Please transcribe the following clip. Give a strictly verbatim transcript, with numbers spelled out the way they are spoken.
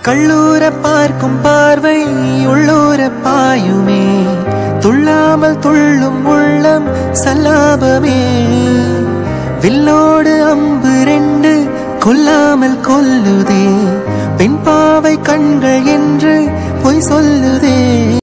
கள்ளூர பார்க்கும் பார்வை உள்ளூர பாயுமே துள்ளாமல் துள்ளும் உள்ளம் சல்லாபமே வில்லோடு அம்பு ரெண்டு கொல்லாமல் கொல்லுதே பெண் பாவை கண்கள் என்று பொய் சொல்லுதே